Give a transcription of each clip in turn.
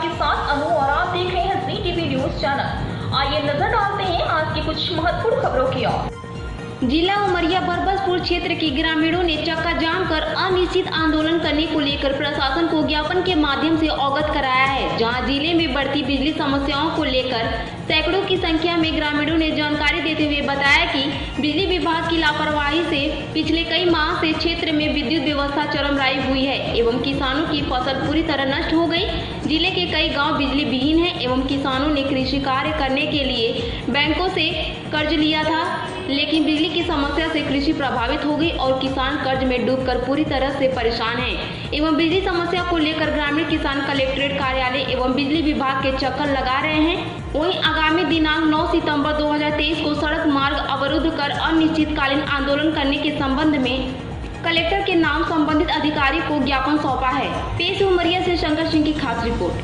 आपके साथ अनु और आप देख रहे हैं जी टीवी न्यूज चैनल। आइए नजर डालते हैं आज की कुछ महत्वपूर्ण खबरों की ओर। जिला उमरिया बरबसपुर क्षेत्र के ग्रामीणों ने चक्का जाम कर अनिश्चित आंदोलन करने को लेकर प्रशासन को ज्ञापन के माध्यम से अवगत कराया है, जहां जिले में बढ़ती बिजली समस्याओं को लेकर सैकड़ों की संख्या में ग्रामीणों ने जानकारी देते हुए बताया कि बिजली विभाग की लापरवाही से पिछले कई माह से क्षेत्र में विद्युत व्यवस्था चरमराई हुई है एवं किसानों की फसल पूरी तरह नष्ट हो गई। जिले के कई गाँव बिजली विहीन है एवं किसानों ने कृषि कार्य करने के लिए बैंकों से कर्ज लिया था, लेकिन बिजली की समस्या से कृषि प्रभावित हो गई और किसान कर्ज में डूबकर पूरी तरह से परेशान हैं। एवं बिजली समस्या को लेकर ग्रामीण किसान कलेक्ट्रेट कार्यालय एवं बिजली विभाग के चक्कर लगा रहे हैं। वहीं आगामी दिनांक 9 सितंबर 2023 को सड़क मार्ग अवरुद्ध कर अनिश्चितकालीन आंदोलन करने के संबंध में कलेक्टर के नाम संबंधित अधिकारी को ज्ञापन सौंपा है। पेश उमरिया से शंकर सिंह की खास रिपोर्ट।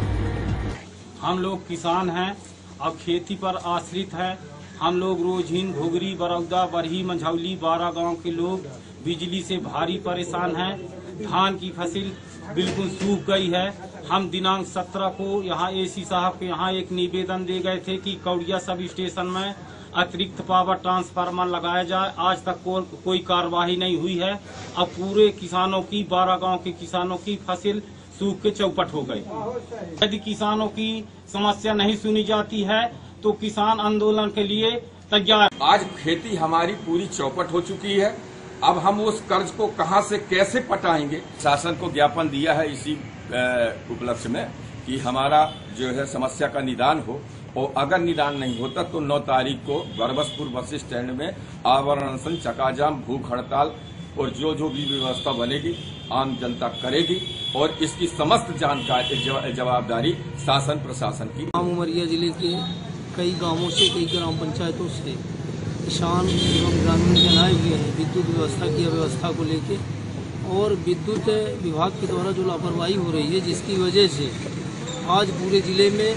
हम लोग किसान हैं और खेती पर आश्रित है। हम लोग रोजहीन घुघरी, बरौदा, बरही, मंझौली 12 गांव के लोग बिजली से भारी परेशान हैं। धान की फसल बिल्कुल सूख गई है। हम दिनांक 17 को यहाँ एसी साहब के यहाँ एक निवेदन दे गए थे कि कौड़िया सब स्टेशन में अतिरिक्त पावर ट्रांसफार्मर लगाया जाए। आज तक कोई कार्यवाही नहीं हुई है। अब पूरे किसानों की 12 गांव के किसानों की फसल सूख के चौपट हो गई। यदि किसानों की समस्या नहीं सुनी जाती है तो किसान आंदोलन के लिए तैयार। आज खेती हमारी पूरी चौपट हो चुकी है। अब हम उस कर्ज को कहां से कैसे पटाएंगे। शासन को ज्ञापन दिया है इसी उपलक्ष्य में कि हमारा जो है समस्या का निदान हो, और अगर निदान नहीं होता तो 9 तारीख को बरबसपुर बस स्टैंड में आवरण अनशन, चकाजाम, भूख हड़ताल और जो भी व्यवस्था बनेगी आम जनता करेगी और इसकी समस्त जानकारी जवाबदारी शासन प्रशासन की। उमरिया जिले के कई गांवों से, कई ग्राम पंचायतों से किसान एवं ग्रामीण जन आए हुए हैं विद्युत व्यवस्था की अव्यवस्था को लेके, और विद्युत विभाग के द्वारा जो लापरवाही हो रही है जिसकी वजह से आज पूरे जिले में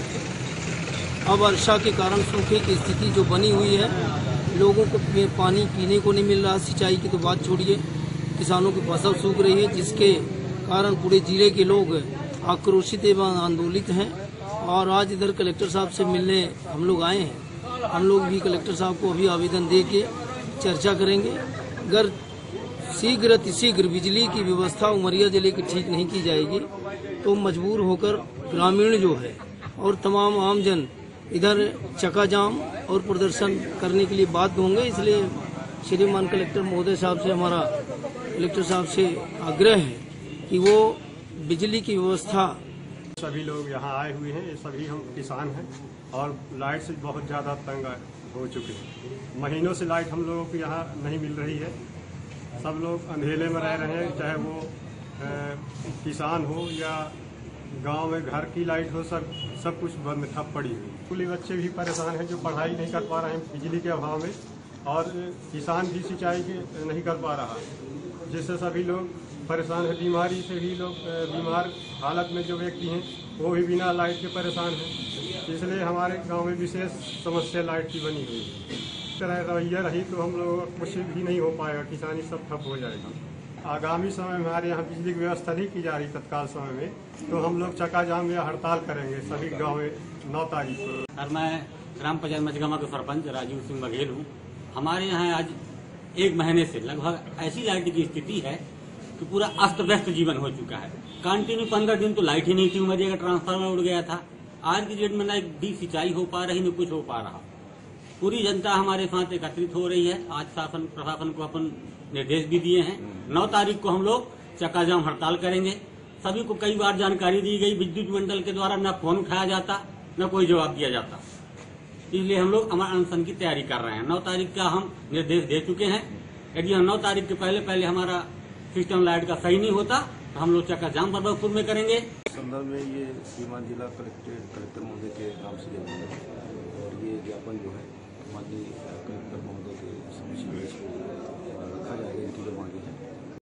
अवर्षा के कारण सूखे की स्थिति जो बनी हुई है, लोगों को पानी पीने को नहीं मिल रहा। सिंचाई की तो बात छोड़िए, किसानों की फसल सूख रही है, जिसके कारण पूरे जिले के लोग आक्रोशित एवं आंदोलित हैं। और आज इधर कलेक्टर साहब से मिलने हम लोग आए हैं। हम लोग भी कलेक्टर साहब को अभी आवेदन दे के चर्चा करेंगे। अगर शीघ्र बिजली की व्यवस्था उमरिया जिले की ठीक नहीं की जाएगी तो मजबूर होकर ग्रामीण जो है और तमाम आमजन इधर चक्का जाम और प्रदर्शन करने के लिए बाध्य होंगे। इसलिए श्रीमान कलेक्टर महोदय साहब से हमारा कलेक्टर साहब से आग्रह है कि वो बिजली की व्यवस्था। सभी लोग यहाँ आए हुए हैं, ये सभी हम किसान हैं और लाइट से बहुत ज़्यादा तंग हो चुके हैं। महीनों से लाइट हम लोगों को यहाँ नहीं मिल रही है। सब लोग अंधेरे में रह रहे हैं, चाहे वो किसान हो या गांव में घर की लाइट हो, सब कुछ बंद ठप पड़ी हुई। स्कूली बच्चे भी परेशान हैं जो पढ़ाई नहीं कर पा रहे हैं बिजली के अभाव में, और किसान भी सिंचाई नहीं कर पा रहा, जिससे सभी लोग परेशान है। बीमारी से भी लोग बीमार हालत में जो व्यक्ति हैं वो भी बिना लाइट के परेशान हैं। इसलिए हमारे गांव में विशेष समस्या लाइट की बनी हुई है। इस तरह रवैया रही तो हम लोग कुछ भी नहीं हो पाएगा, किसानी सब ठप हो जाएगा। आगामी समय में हमारे यहाँ बिजली की व्यवस्था नहीं की जा रही तत्काल समय में, तो हम लोग चक्का जाम या हड़ताल करेंगे सभी गाँव में 9 तारीख को। सर, मैं ग्राम पंचायत मचगामा का सरपंच राजीव सिंह बघेल हूँ। हमारे यहाँ आज 1 महीने से लगभग ऐसी लाइट की स्थिति है कि पूरा अस्त व्यस्त जीवन हो चुका है। कंटिन्यू 15 दिन तो लाइट ही नहीं थी। उमरिया का ट्रांसफार्मर उड़ गया था। आज की डेट में न एक डी सिंचाई हो पा रही, न कुछ हो पा रहा। पूरी जनता हमारे साथ एकत्रित हो रही है। आज शासन प्रशासन को अपन निर्देश भी दिए हैं। 9 तारीख को हम लोग चक्का जाम हड़ताल करेंगे। सभी को कई बार जानकारी दी गई, विद्युत मंडल के द्वारा न फोन उठाया जाता, न कोई जवाब दिया जाता। इसलिए हम लोग हमारे अनशन की तैयारी कर रहे हैं। 9 तारीख का हम निर्देश दे चुके हैं। यदि 9 तारीख के पहले हमारा सिस्टम लाइट का सही नहीं होता तो हम लोग चक्का जाम बरबसपुर में करेंगे। संदर्भ में ये श्रीमान जिला कलेक्टर महोदय के नाम से ज्ञापन है, और ये ज्ञापन जो है माननीय कलेक्टर महोदय के समक्ष रखा जाएगा। इनकी जो मांगे हैं